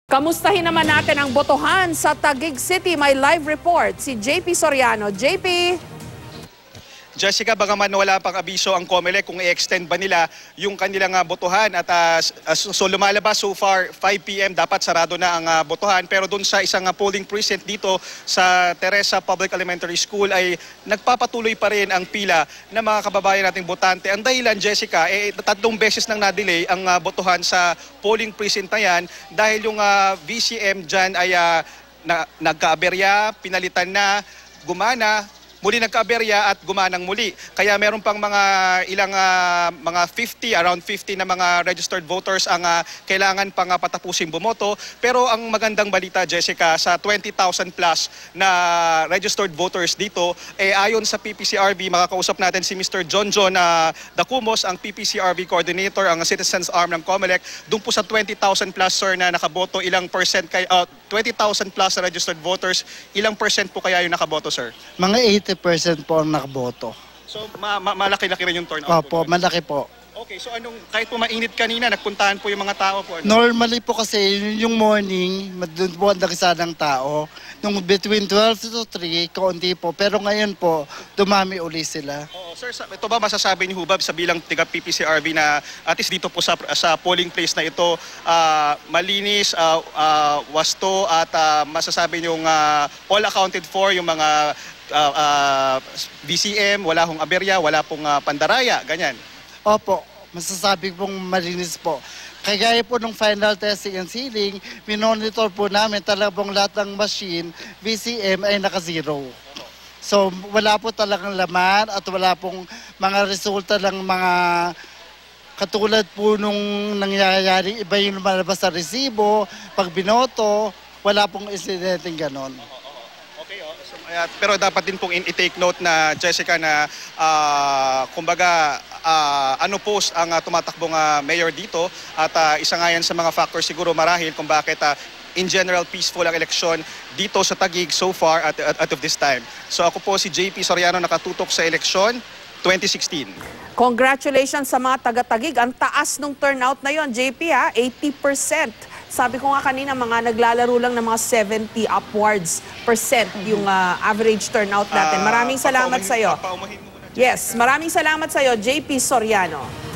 Kamustahin naman natin ang botohan sa Taguig City. May live report si JP Soriano. JP! Jessica, bagaman wala pang abiso ang COMELEC kung i-extend ba nila yung kanilang botohan at so lumalabas so far 5 p.m. dapat sarado na ang botohan, pero doon sa isang polling precinct dito sa Teresa Public Elementary School ay nagpapatuloy pa rin ang pila ng mga kababayan nating botante. Ang dahilan, Jessica, 3 beses nang na-delay ang botohan sa polling precinct na yan dahil yung VCM dyan ay nagkaaberya, pinalitan na, gumana, muli nagkaaberya at gumanang muli. Kaya meron pang mga ilang mga 50, around 50 na mga registered voters ang kailangan pang patapusin bumoto. Pero ang magandang balita, Jessica, sa 20,000 plus na registered voters dito, ayon sa PPCRB, makakausap natin si Mr. John Dacumos, ang PPCRB coordinator, ang citizens arm ng COMELEC. Doon po sa 20,000 plus, sir, na nakaboto, ilang percent 20,000 plus na registered voters, ilang percent po kaya yung nakaboto, sir? Mga 80% po ang nakaboto. So malaki-laki rin yung turnout? Opo, malaki po. Okay, so kahit po mainit kanina, nagpuntahan po yung mga tao po? Normally po kasi yung morning, doon po ang dakisa ng tao. Nung between 12 to 3, kaunti po. Pero ngayon po, dumami uli sila. Oo, sir, ito ba masasabi niyo, Hubab, sa bilang tiga PPCRB na at least dito po sa polling place na ito, malinis, wasto at masasabi niyong all accounted for yung mga BCM, wala hong aberya, wala pong pandaraya, ganyan? Opo, masasabi pong malinis po. Kagaya po nung final testing and sealing, minonitor po namin talagang lahat ng machine, VCM ay naka-zero. So wala po talagang laman at wala pong mga resulta ng mga katulad po nung nangyayari, iba yung lumalabas sa resibo, pag binoto, wala pong insidenteng ganon. Okay, so, pero dapat din pong i-take note na, Jessica, na kumbaga ano po ang tumatakbong mayor dito at isa nga yan sa mga factors siguro marahil kung bakit in general peaceful ang eleksyon dito sa Taguig so far at of this time. So ako po si JP Soriano, nakatutok sa eleksyon 2016. Congratulations sa mga taga-Taguig. Ang taas ng turnout na yon, JP, 80%. Sabi ko nga kanina, mga naglalaro lang ng mga 70 upwards percent yung average turnout natin. Maraming salamat sa iyo. Yes, maraming salamat sa iyo, JP Soriano.